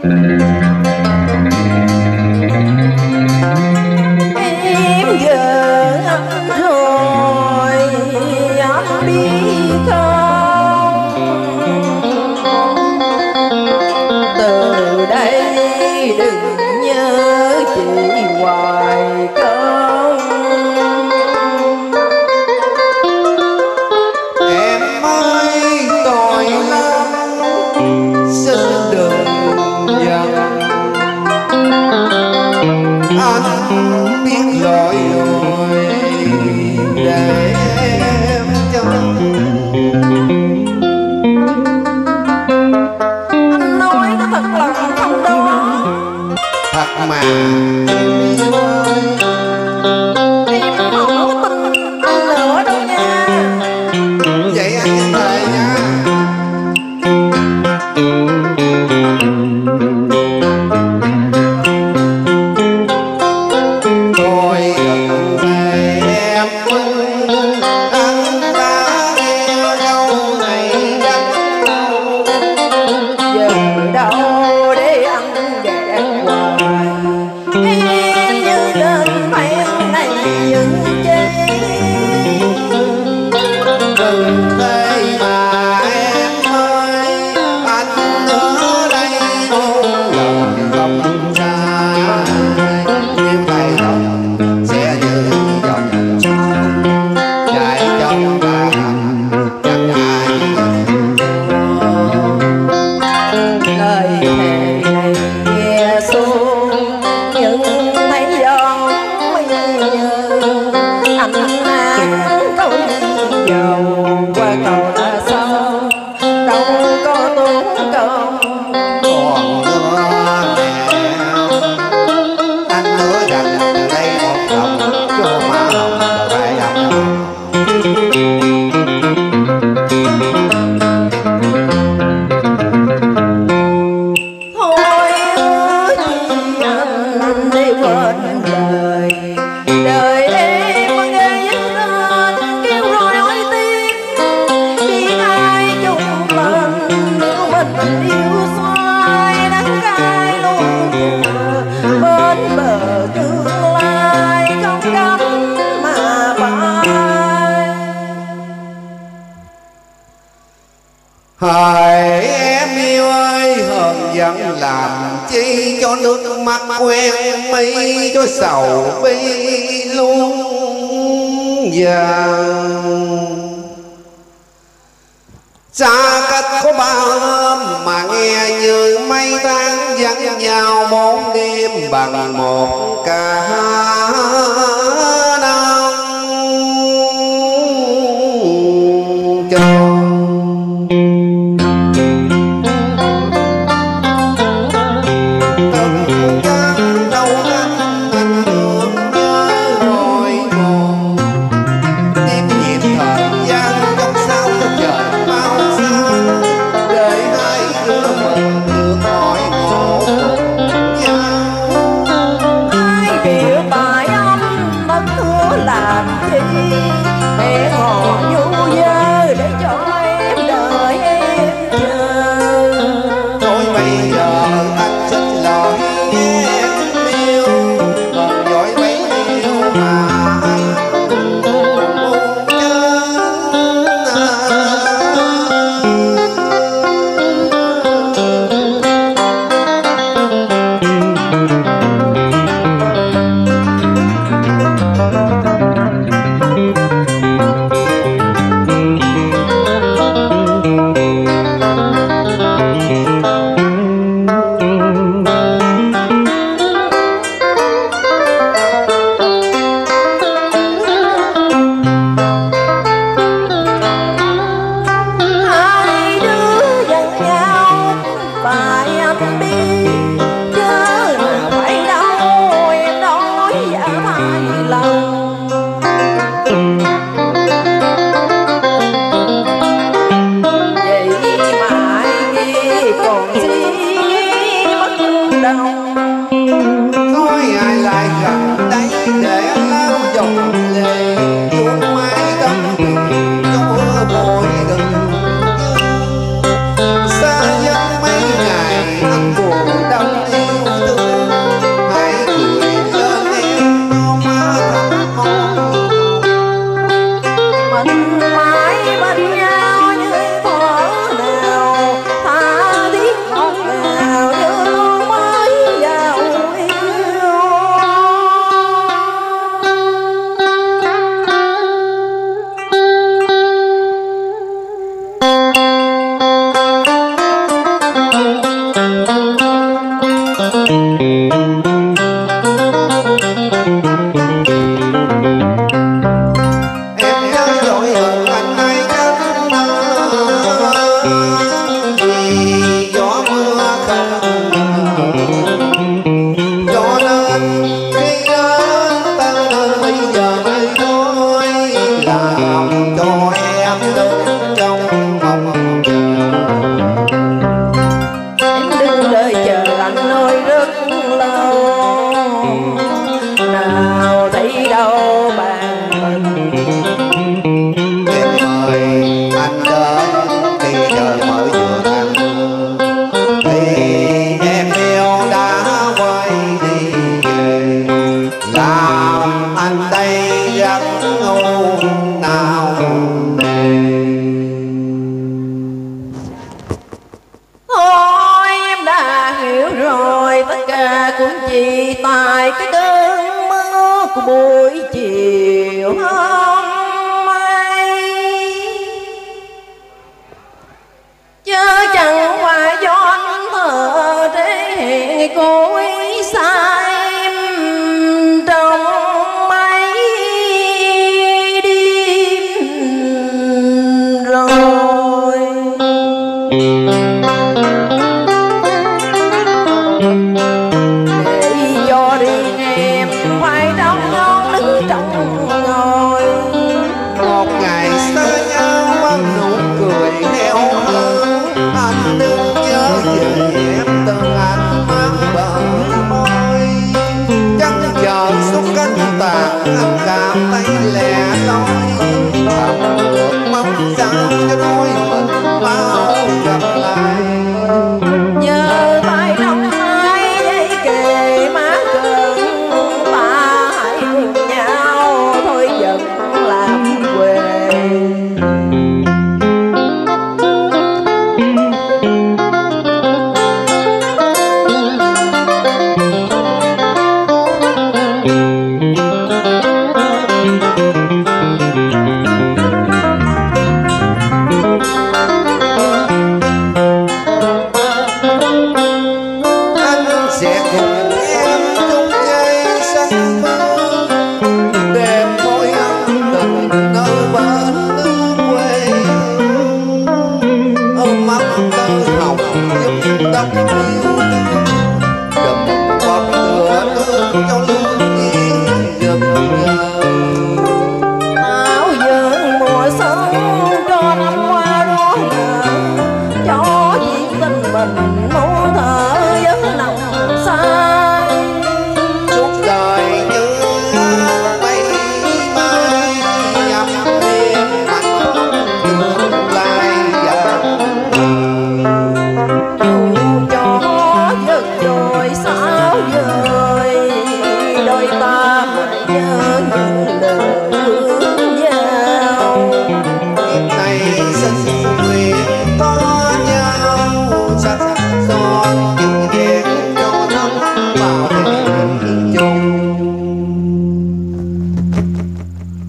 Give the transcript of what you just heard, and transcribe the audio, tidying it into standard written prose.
Em giờ anh rồi anh biết không, từ đây đừng nhớ chị hoài không. Em ơi tội lắm xin đừng giận, anh biết lỗi rồi để em chân. Anh nói có thật lòng không đó? Thật mà Em không có tin anh nữa đâu nha. vậy anh nhận lời nha. Tôi gần về em ơi, anh đã nghe lâu ngày đắng đau. Giờ đâu để anh ghét hoài, em như lên phen này những chi. Đừng thế mà em ơi, anh ở đây muôn lần không sai. Nếu thay lòng sẽ như dòng sông chảy trong cả chẳng ai Lời thề này nghe xuống nhưng thấy gió như anh câu dầu qua cầu đã sâu đâu có tốn công. còn nữa nè. Anh hứa rằng từ đây một lòng cho má hồng phải gặp. Thôi ơi chi anh đi quên đời, đời em ghé lên kêu rồi nói tiếng. Biết ai chung tình nếu mình yêu xoay đắng cay luôn chờ bên bờ tương lai không cánh mà bay. Hỡi em yêu ơi, hờn giận làm chi cho nước mắt quen mi, cho sầu bi luôn dần. Xa cách có bao hôm mà nghe như mây tan dẫn nhau bốn đêm bằng một cả năm tròn. Mẹ ngỏ nhu dơ để cho em đợi em chờ. Thôi bây giờ anh xin lỗi em yêu, còn giỏi bấy nhiêu mà anh buồn chân. buồn đau vì gió mưa không cho nên khi đến ta bây giờ mới nói làm cho em đứng trong mong em đứng đợi chờ anh ơi rất lâu, nào thấy đâu bàn mình. em mời anh đến khi trời mới vừa tàn thì em yêu đã quay đi về, làm anh đây rất ôn nào Thôi em đã hiểu rồi, tất cả cũng chỉ tại cái cơn mưa của buổi chiều hôm nay, chớ chẳng qua do anh thờ để hẹn cô ấy xa em trong mấy đêm rồi. Để cho riêng em phải đau ngon đứng trong ngồi, một ngày xa nhau mang nụ cười heo hớn, anh đừng nhớ về em từng ánh mắt bờ môi, chắc chờ xuống cánh tàn anh cảm thấy lẻ loi, thầm ước mong sao cho đôi mình mau gặp lại. nhờ tay trong hai dây kề má gần, ta hãy cùng nhau thôi dần làm quê. Anh sẽ cùng em chung dây xanh phương, đêm môi ân tình nơi bên nước quê, ôm ấp tơ hồng giúp tóc yêu đùm bọc lửa nước cho lương nhiên rực rỡ. Áo dần mùa xuân cho năm qua đua nở, cho chuyện tình mình muốn thở giấc nồng say. Suốt đời như mây mai nhắm đêm anh tương lai dần Dù cho giấc rồi sao vời, đôi ta mãi nhớ những lời thương nhau. kiếp này xin nguyện có nhau sắc son chừng vẹn cho thân vào